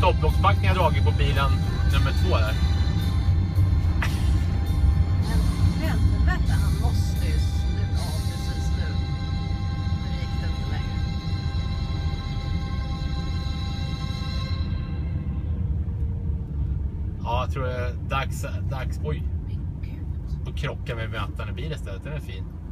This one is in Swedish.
stopplocksbackning jag dragit på bilen nummer 2 där. Men helvete, han måste ju sluta av precis nu. Nu gick det inte längre. Ja, jag tror det är dags oj. Att krocka med mötande bil istället, den är fin.